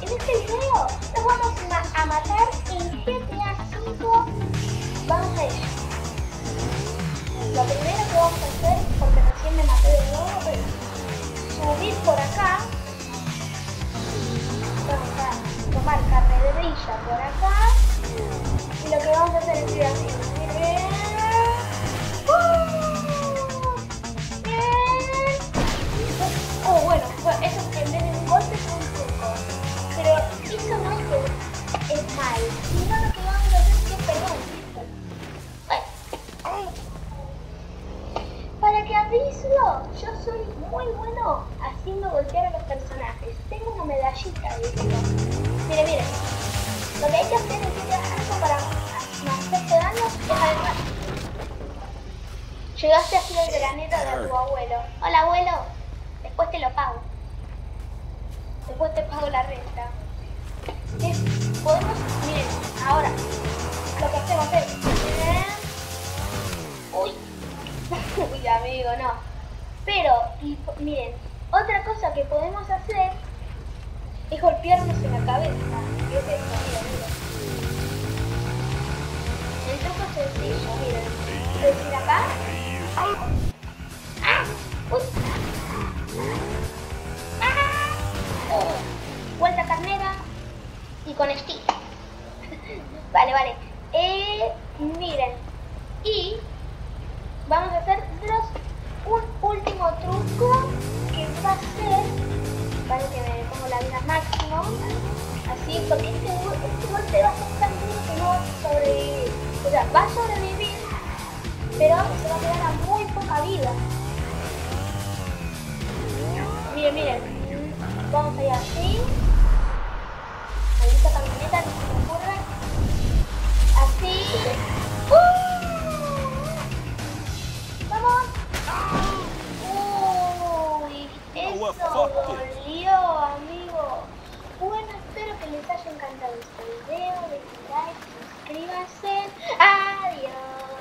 En este video nos vamos a matar en GTA V. Vamos a ello. Lo primero que vamos a hacer, porque recién me maté de nuevo, es subir por acá. Vamos a tomar carrerilla por acá. Y lo que vamos a hacer es ir así. Oh, bueno, eso en vez de un golpe fue un truco. Pero eso no es mal, sino lo que vamos a hacer es que perdón. Bueno. Para que avislo, yo soy muy bueno haciendo golpear a los personajes. Tengo una medallita de esto. Mire, mire. Lo que hay que hacer es que algo para no hacerte daño es además. Llegaste a ser el granero de tu abuelo. Hola, abuelo. Después te lo pago. Después te pago la renta. Podemos, miren, ahora lo que hacemos es... Uy. Uy, amigo, no. Pero, miren, otra cosa que podemos hacer es golpearnos en la cabeza. ¿Qué es esto? Miren, miren. El truco es sencillo, miren. Es decir, acá. ¡Ah! ¡Uy! Vuelta carnera y con estilo. Vale, vale. Miren. Y vamos a hacer un último truco que va a ser. Vale, que me pongo la vida máximo. Así, porque este golpe va a ser tan duro que no va a sobrevivir. O sea, va a sobrevivir, pero se va a quedar a muy poca vida. Miren, miren. Vamos allá así. Maldita camioneta, no se me ocurre. Así. ¡Vamos! ¡Uy! Eso dolió, amigo. Bueno, espero que les haya encantado este video. Dejen like, suscríbanse. Adiós.